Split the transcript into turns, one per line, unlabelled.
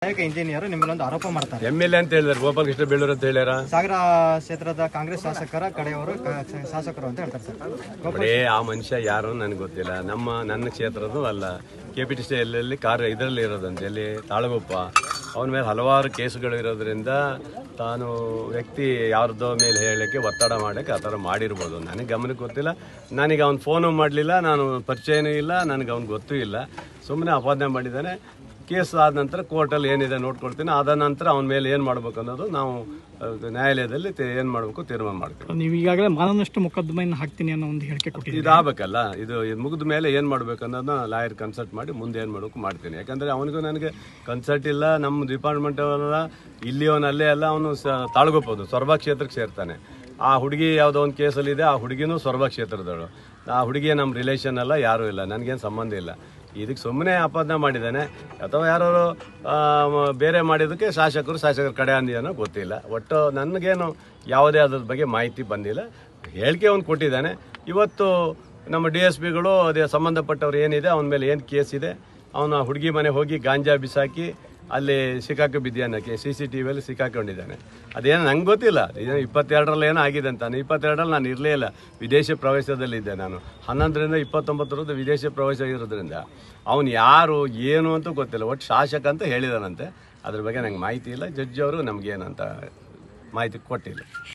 Engineer ನಿಮ್ಮಲ್ಲೊಂದು ಆರೋಪ ಮಾಡ್ತಾರೆ.
MLA ಅಂತ ಹೇಳಿದಾರೆ, ಗೋಪಾಲ್ ಕೃಷ್ಣ ಬೇಳೂರು ಅಂತ ಹೇಳ್ಯಾರ.
ಸಾಗರ ಕ್ಷೇತ್ರದ ಕಾಂಗ್ರೆಸ್ ಶಾಸಕರ ಕಡೆಯವರು ಶಾಸಕರು ಅಂತ ಹೇಳ್ತಾರೆ ಸರ್.
ನೋಡಿ, ಆ ಮನುಷ್ಯ ಯಾರು ನನಗೆ ಗೊತ್ತಿಲ್ಲ. ನನ್ನ ಕ್ಷೇತ್ರದ್ದು ಅಲ್ಲ. KPTC ಎಲ್ಲೆಲ್ಲಿ ಇದರಲ್ಲಿ ಇರೋದಂತೆ, ಎಲ್ಲಿ ತಾಳಗುಪ್ಪ. ಅವನ ಮೇಲೆ ಹಲವಾರು ಕೇಸುಗಳು ಇರೋದ್ರಿಂದ ತಾನು ವ್ಯಕ್ತಿ ಯಾರ್ದೋ ಮೇಲೆ ಹೇಳಲಿಕ್ಕೆ ಒತ್ತಡ ಮಾಡೋಕ್ಕೆ ಆ ಥರ ಮಾಡಿರ್ಬೋದು. ನನಗೆ ಗಮನಕ್ಕೆ ಗೊತ್ತಿಲ್ಲ. ನನಗೆ ಅವ್ನು ಫೋನು ಮಾಡಲಿಲ್ಲ, ನಾನು ಪರಿಚಯನೂ ಇಲ್ಲ, ನನಗೆ ಅವ್ನು ಗೊತ್ತೂ ಇಲ್ಲ. ಸುಮ್ಮನೆ ಅಪಾದನೆ ಮಾಡಿದ್ದಾನೆ. ಕೇಸ್ ಆದ ನಂತರ ಕೋರ್ಟಲ್ಲಿ ಏನಿದೆ ನೋಡ್ಕೊಳ್ತೀನಿ. ಆದ ನಂತರ ಅವನ ಮೇಲೆ ಏನು ಮಾಡ್ಬೇಕು ಅನ್ನೋದು ನಾವು ನ್ಯಾಯಾಲಯದಲ್ಲಿ ಏನು ಮಾಡಬೇಕು ತೀರ್ಮಾನ ಮಾಡ್ತೀವಿ.
ನೀವು ಈಗಾಗಲೇ ಮಾನನಷ್ಟ ಮೊಕದ್ದಮೆಯನ್ನು ಹಾಕ್ತೀನಿ ಅನ್ನೋ ಒಂದು ಹೇಳಿಕೆ ಕೊಟ್ಟಿದ್ದೀರಿ.
ಇದಾಗಬೇಕಲ್ಲ, ಇದು ಮುಗಿದ ಮೇಲೆ ಏನು ಮಾಡಬೇಕು ಅನ್ನೋದನ್ನ ಲಾಯರ್ ಕನ್ಸಲ್ಟ್ ಮಾಡಿ ಮುಂದೆ ಏನು ಮಾಡಬೇಕು ಮಾಡ್ತೀನಿ. ಯಾಕಂದರೆ ಅವನಿಗೂ ನನಗೆ ಕನ್ಸಲ್ಟ್ ಇಲ್ಲ. ನಮ್ಮ ಡಿಪಾರ್ಟ್ಮೆಂಟ್ ಅವರ ಇಲ್ಲಿಯವನಲ್ಲೇ ಅಲ್ಲ, ಅವನು ತಾಳ್ಗೋಬೋದು ಸೊರಬ ಕ್ಷೇತ್ರಕ್ಕೆ ಸೇರ್ತಾನೆ. ಆ ಹುಡುಗಿ ಯಾವುದೋ ಒಂದು ಕೇಸಲ್ಲಿದೆ, ಆ ಹುಡುಗಿನೂ ಸೊರಬ ಕ್ಷೇತ್ರದಳು. ಆ ಹುಡುಗಿ ನಮ್ಮ ರಿಲೇಷನ್ ಅಲ್ಲ, ಯಾರೂ ಇಲ್ಲ, ನನಗೇನು ಸಂಬಂಧ ಇಲ್ಲ. ಇದಕ್ಕೆ ಸುಮ್ಮನೆ ಅಪಾದನೆ ಮಾಡಿದ್ದಾನೆ ಅಥವಾ ಯಾರು ಬೇರೆ ಮಾಡಿದ್ದಕ್ಕೆ ಶಾಸಕರ ಕಡೆ ಅಂದಿದ್ದಾನೋ ಗೊತ್ತಿಲ್ಲ. ಒಟ್ಟು ನನಗೇನು ಯಾವುದೇ ಅದ್ರ ಬಗ್ಗೆ ಮಾಹಿತಿ ಬಂದಿಲ್ಲ. ಹೇಳಿಕೆ ಅವ್ನು ಕೊಟ್ಟಿದ್ದಾನೆ. ಇವತ್ತು ನಮ್ಮ DSPಗಳು ಅದೇ ಸಂಬಂಧಪಟ್ಟವ್ರು ಏನಿದೆ ಅವನ ಮೇಲೆ ಏನು ಕೇಸ್ ಇದೆ, ಅವನ ಹುಡುಗಿ ಮನೆ ಹೋಗಿ ಗಾಂಜಾ ಬಿಸಾಕಿ ಅಲ್ಲಿ ಸಿಕ್ಕಾಕಿ ಬಿದ್ದಾನಕ್ಕೆ CCTVಯಲ್ಲಿ ಸಿಕ್ಕಾಕೊಂಡಿದ್ದಾನೆ. ಅದೇನೋ ನಂಗೆ ಗೊತ್ತಿಲ್ಲ. 22ರಲ್ಲಿ ಏನೋ ಆಗಿದೆ ಅಂತ. 22ರಲ್ಲಿ ನಾನು ಇರಲೇ ಇಲ್ಲ, ವಿದೇಶಿ ಪ್ರವೇಶದಲ್ಲಿದ್ದೆ. ನಾನು 11ರಿಂದ 29 ವಿದೇಶಿ ಪ್ರವೇಶ ಇರೋದ್ರಿಂದ ಅವನು ಯಾರು ಏನು ಅಂತ ಗೊತ್ತಿಲ್ಲ. ಒಟ್ಟು ಶಾಸಕ ಅಂತ ಹೇಳಿದಾನಂತೆ. ಅದ್ರ ಬಗ್ಗೆ ನಂಗೆ ಮಾಹಿತಿ ಇಲ್ಲ. ಜಡ್ಜ್ ಅವರು ನಮಗೇನಂತ ಮಾಹಿತಿ ಕೊಟ್ಟಿಲ್ಲ.